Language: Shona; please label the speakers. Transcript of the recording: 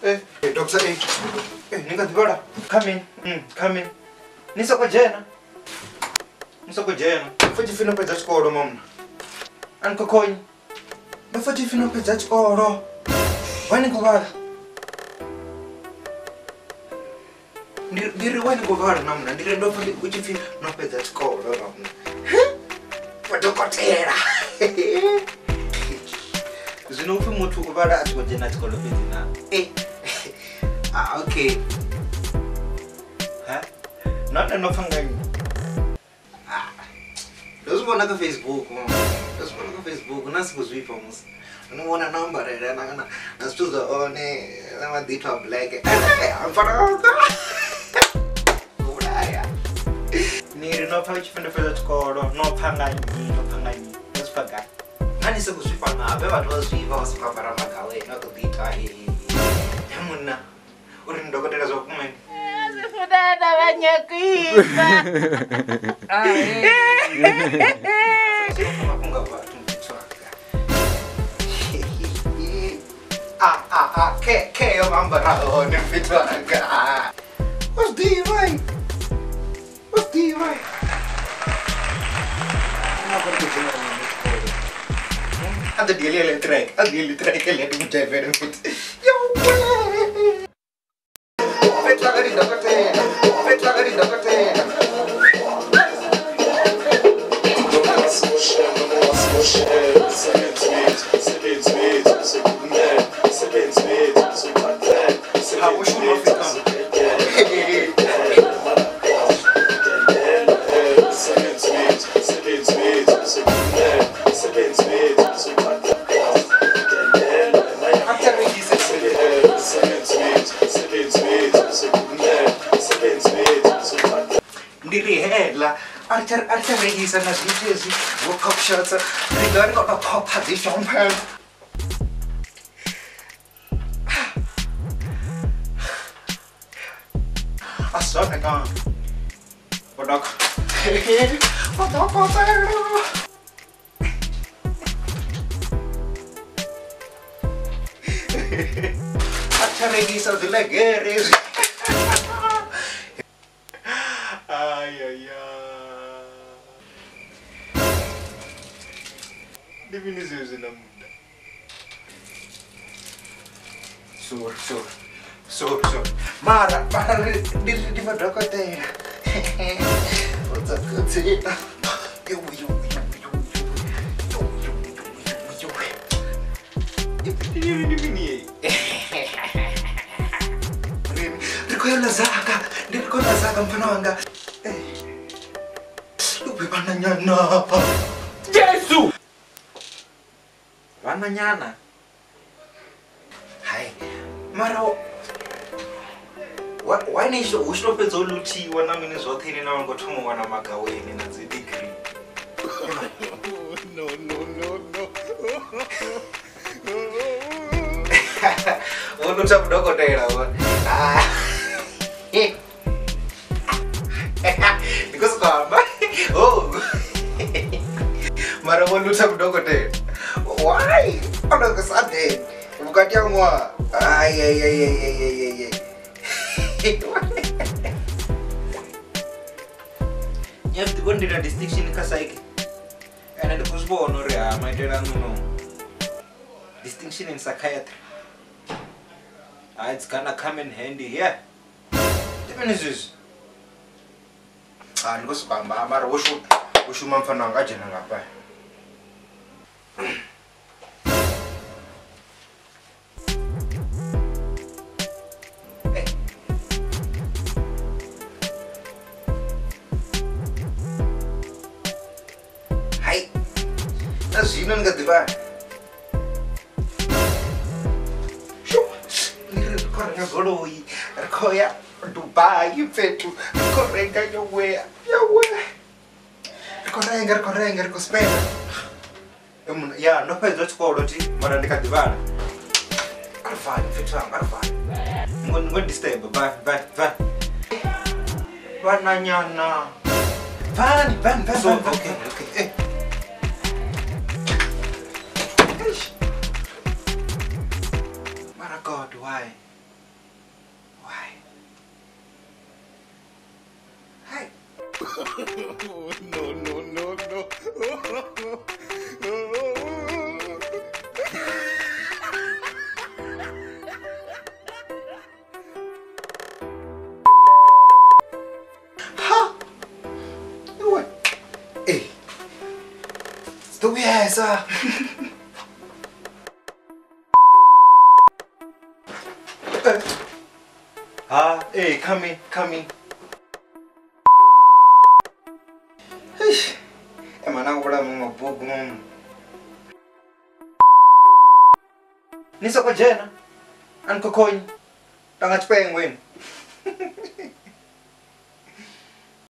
Speaker 1: Doctor A. Ninga dibara. Come in. Come in. Nisa kwa jena. Fuji fino peza chikoro mama. Anko koi. Ba fuji fino peza chikoro. Wani kubara. Ndiri wani kubara namna. Ndiri ndo fuji fino peza chikoro namna. Padokotera. Zino upi mutu kubara ati wajena chikoro pezi na. Okay. Not enough hanging. Those one like a Facebook, those one like a Facebook, not supposed to be famous. I don't want a number, and I'm supposed to own it. I'm a detail black. I'm for all that. Need enough how you find the first call or no pangai, no pangai. Let's forget. None is supposed to be fun. I've ever told you was from Paramaka, not to be tired. Hamuna, or in the Goddess of Women.
Speaker 2: Dada banyak kita.
Speaker 1: Ke mambarao ni fitwanga. What's the way? What's the way? Ada dia elektrik, ele tu macam vermit. Yo. Archer regis and as you woke up shirts, regarding of a pop position pan. I saw it on. What dog? What dog was there? Archer regis of the leg is. Sur. Mara, di madokotera. What's up, good? Yo. Rikola zaga mpananga. Lupi bananyana.
Speaker 2: Yesu.
Speaker 1: Bananyana. Hai. Maro. Why need you stop it all luchi when I'm in his hotel and I'm going to one of my away in a degree? No. Oh, no, some dog because oh, Mara won't lose some dog. Why? I'm not Sunday. You got your one. Ay. You have to go into the distinction in Kasaiki. And the Pusbo Honoria, my dear, no. Distinction in psychiatry. It's gonna come in handy here. The ministers. Look at Bamba, Wushuman Fananga General. You don't get the vibe. Dubai, you fit to correct your way. Correct, spend. Yeah, no pay just quality, but I can't divide. I'm fine, I'm fine. What this table? Bye. Banana. Van. So, okay. God, why? Biasa. Come in. Emang aku pernah mau ngobong. Ni sa ko dyan, an ko coin. Tangat pa yung win.